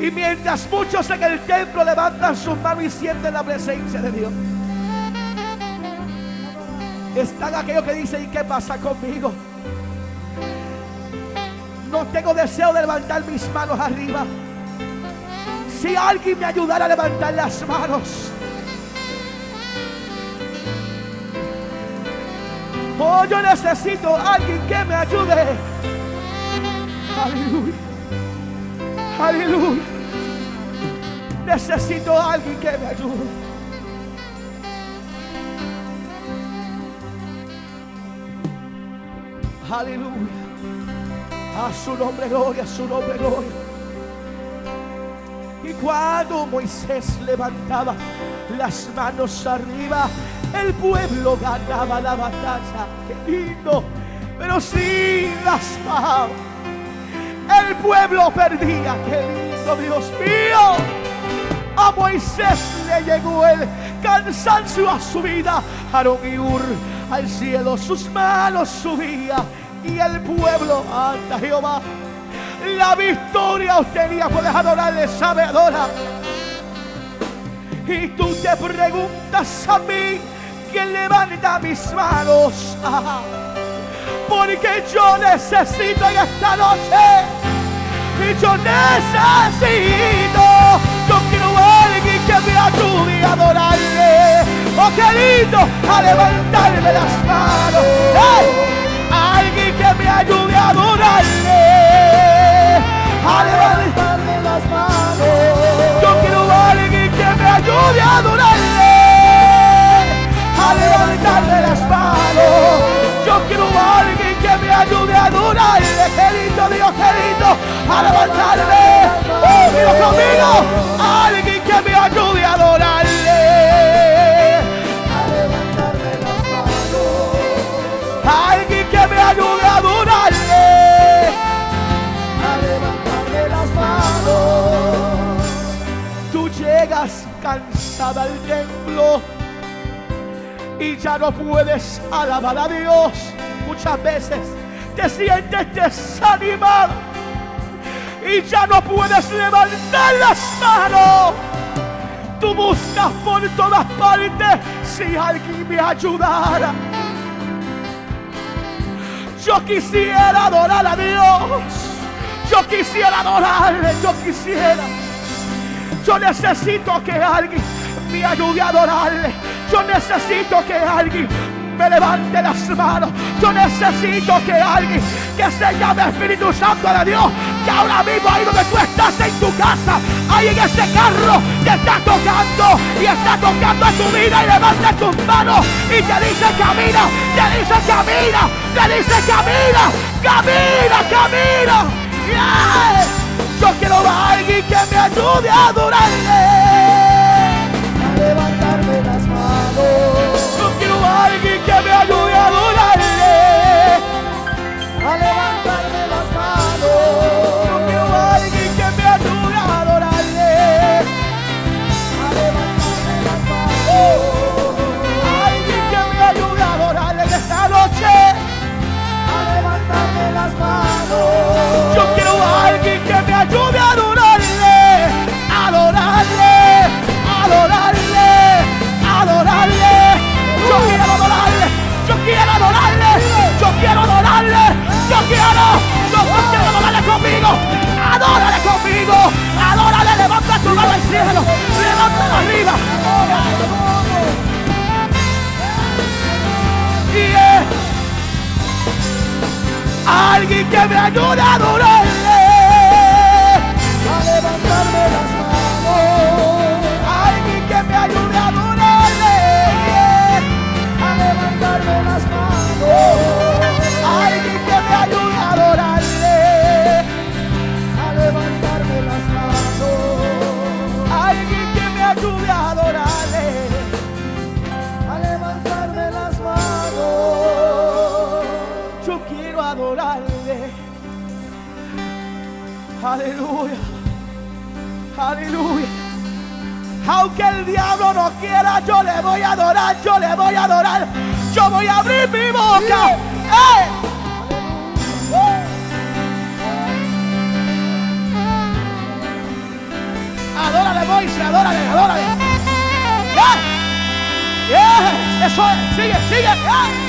Y mientras muchos en el templo levantan sus manos y sienten la presencia de Dios, están aquellos que dicen: ¿y qué pasa conmigo? No tengo deseo de levantar mis manos arriba. Si alguien me ayudara a levantar las manos. Oh, yo necesito a alguien que me ayude. Aleluya. Aleluya. Necesito a alguien que me ayude. Aleluya. A su nombre gloria, a su nombre gloria. Y cuando Moisés levantaba las manos arriba, el pueblo ganaba la batalla. Qué lindo. Pero sin las manos, el pueblo perdía. Qué lindo, Dios mío. A Moisés le llegó el cansancio a su vida. Aarón y Hur al cielo sus manos subía. Y el pueblo anda Jehová. La victoria obtenía. Puedes adorarle, sabe, adora. Y tú te preguntas a mí: ¿quién levanta mis manos? Porque yo necesito en esta noche. Y yo necesito. Yo quiero a alguien que me ayude a adorarle. Oh, qué lindo, a levantarme las manos. ¡Hey! Alguien que me ayude a adorarle, a levantarme las manos. Yo quiero a alguien que me ayude a adorarle, a levantarme las manos. Yo quiero a alguien que me ayude a adorarle. Qué lindo, Dios, qué lindo, a levantarme. Mira conmigo, alguien que me ayude a adorarle, a levantarme las manos. Alguien que me ayude a adorarle, a levantarme las manos. Tú llegas cansada al templo y ya no puedes alabar a Dios. Muchas veces te sientes desanimado y ya no puedes levantar las manos. Tú buscas por todas partes si alguien me ayudara. Yo quisiera adorar a Dios. Yo quisiera adorarle. Yo necesito que alguien me ayude a adorarle. Yo necesito que alguien me levante las manos. Yo necesito que alguien que se llame Espíritu Santo de Dios, que ahora mismo ahí donde tú estás en tu casa, ahí en ese carro, te está tocando y está tocando a tu vida y levanta tus manos y te dice camina, te dice camina, te dice camina, camina, camina. Yeah. Yo quiero a alguien que me ayude a adorarle, a levantarme las manos. Yo quiero a alguien que me ayude a adorarle, a levantarme las manos. Yo quiero a alguien que me ayude a adorarle, a levantarme las manos. Alguien que me ayude a adorarle en esta noche, a levantarme las manos. Yo quiero a alguien que me ayude a adorarle, adorarle, adorarle, adorarle. Yo quiero adorarle, yo quiero adorarle, yo quiero adorarle, yo quiero adorarle conmigo, adórale conmigo, adórale, levanta tu mano al cielo, levántala arriba. Yeah. Alguien que me ayude a adorarle, a levantarme las manos. Alguien que me ayude a adorarle, a levantarme las manos. Alguien que me ayude a adorarle, a levantarme las manos. Alguien que me ayude a adorarle, a levantarme las manos. Yo quiero adorarle. Aleluya, aleluya. Aunque el diablo no quiera, yo le voy a adorar, yo le voy a adorar. Yo voy a abrir mi boca. ¡Hey! lo dice, adórale, adórale. Yes, eso es, sigue, sigue. Yes.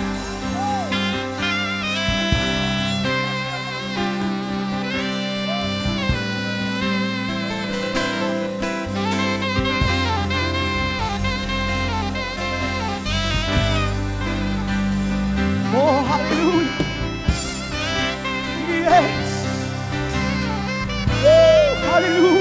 Oh, hallelujah. Yes. Hallelujah.